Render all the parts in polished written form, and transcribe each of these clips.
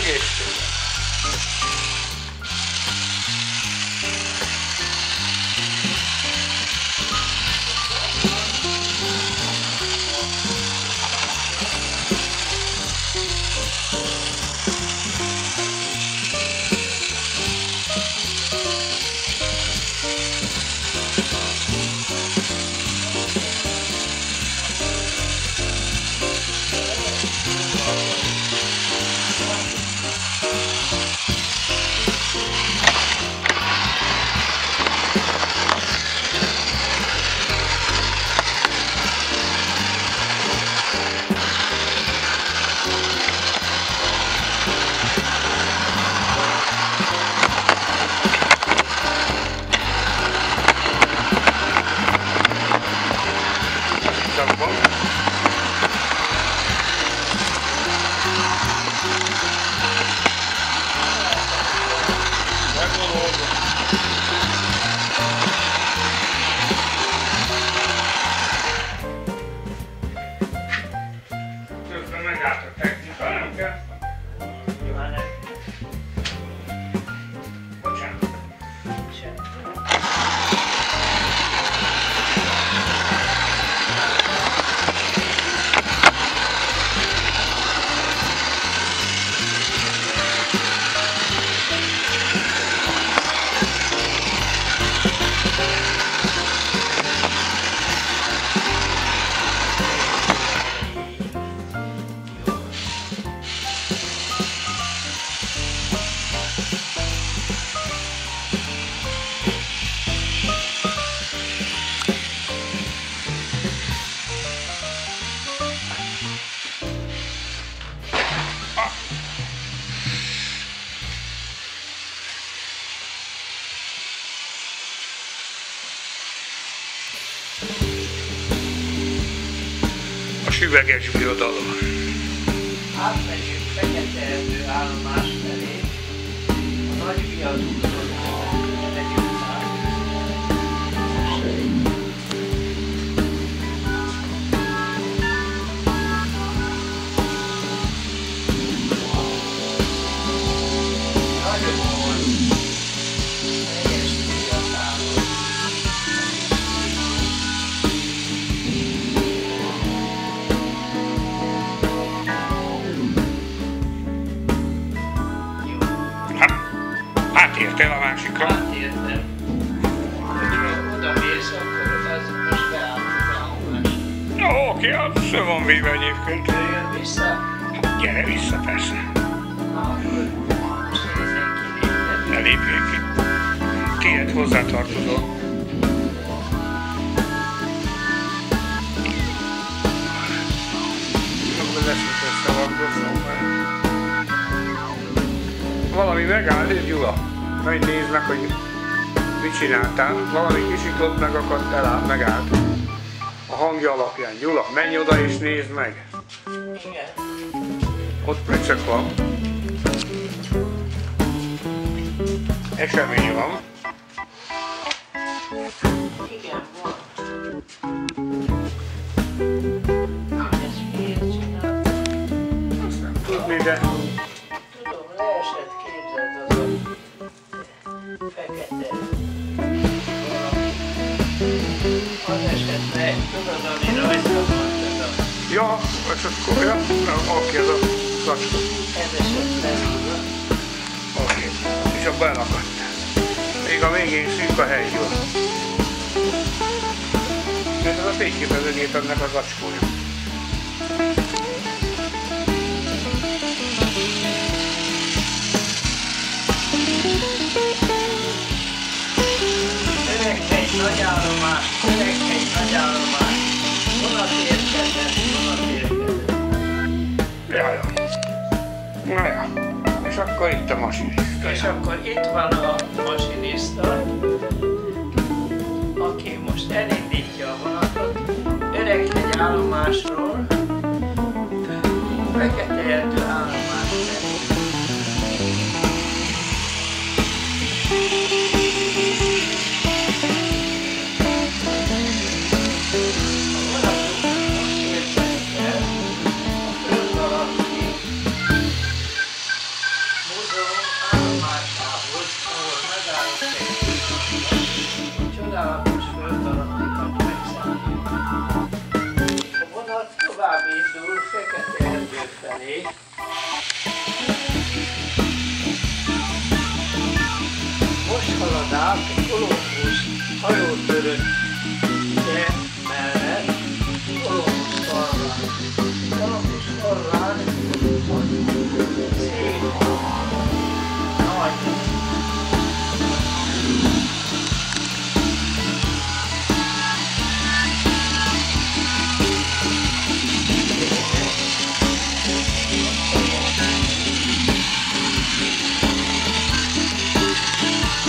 Egészségben. Közben megállt a technika, nem kell? Bocsánat. A süveges birodalom. Átmegyünk Fekete-erdő állomás felé, a nagy viadukon megyünk át. Nagyon hosszú, teljes fiatalon. Átértél a másikra? Átértem. Hogyha oda mész, akkor az most beálltuk a állomás. Jó, oké, az föl van véve egyébként. Jön vissza. Hát gyere vissza, persze. Na, akkor most nézzen ki léptetni. Ne lépjél ki. Tiéd hozzátartozol. Akkor leszünk összevagdozni. Valami megáll, Gyula. Majd nézd meg, hogy mit csináltál. Valami kicsit ott megakadt, megállt. A hangja alapján. Gyula, menj oda és nézd meg. Igen. Ott pöcsök van. Esemény van. Igen, van. Ezt miért csináltam? Azt nem tudni, de... Tudom, leesett, képzeld, az a fekete. Az esett meg, tudod, ami rajta van, Ja, és akkor, ja, oké, ez a zacskó. ez esett meg, tudod. Oké, és abban elakadt. Még a végén szűk a hely, jó. Ez a fényképezőgép ennek a zacskója. Öreghegy nagyállomás, Öreghegy nagyállomás. Vonat érkezett, vonat érkezett. Jaj. Na ja. És akkor itt a masiniszta. És akkor itt van a masiniszta, aki most elindítja a vonatot Öreghegy állomásról Fekete-erdő állomás felé. tovább indul Fekete-erdő felé. Most halad át a Kolumbusz hajótöröttje mellett Kolumbusz falván. Kolumbusz falván szép nagy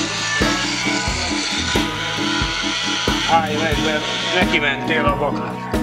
Állj meg, mert neki mentél a baknak.